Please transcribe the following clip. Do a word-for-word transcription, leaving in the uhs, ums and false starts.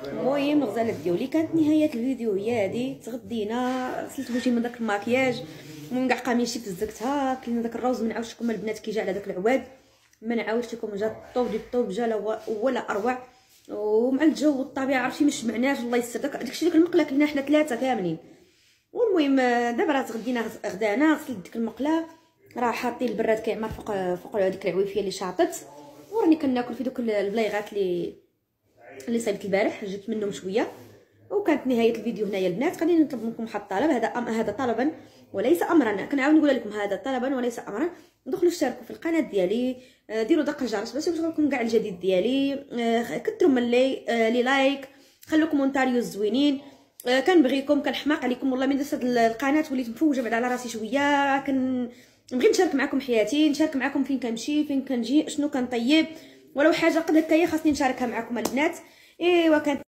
المهم الغزالات ديالي كانت نهايه الفيديو هي هذه. تغدينا، غسلت وجهي من داك الماكياج، المهم كاع قميصي فزكتها، كلنا داك الروز. ما نعاودش لكم البنات كي جا على داك العواد، ما نعاودش لكم، جا الطوب ديال الطوب، جا ولا اروع. ومع الجو والطبيعه عرفتي ما شبعناش، الله يستر. داك داكشي ديك المقله كلنا حنا ثلاثه كاملين. والمهم دابا راه تغدينا غدانا، غسلت ديك المقله، راه حاطين البراد كيعمر فوق فوق ديك العويفيه اللي شاطت، وراني كناكل في دوك البليغات اللي اللي صايبت البارح، جبت منهم شويه. وكانت نهايه الفيديو هنايا البنات. خليني نطلب منكم واحد الطلب، هذا أم هذا طلبا وليس امرا، كنعاود نقول لكم هذا طلبا وليس امرا. دخلوا اشتركوا في القناه ديالي، ديروا دق الجرس باش يوصلكم كاع الجديد ديالي، كثروا من لي لي لايك، خلوا كومونتاريو زوينين. كنبغيكم، كنحماق عليكم والله من درت هاد القناه وليت مفوجه بعد على راسي شويه. كن نبغي نشارك معكم حياتي، نشارك معكم فين كنمشي فين كنجي شنو كنطيب، ولو حاجه قد هكايا خاصني نشاركها معكم البنات. ايوا كانت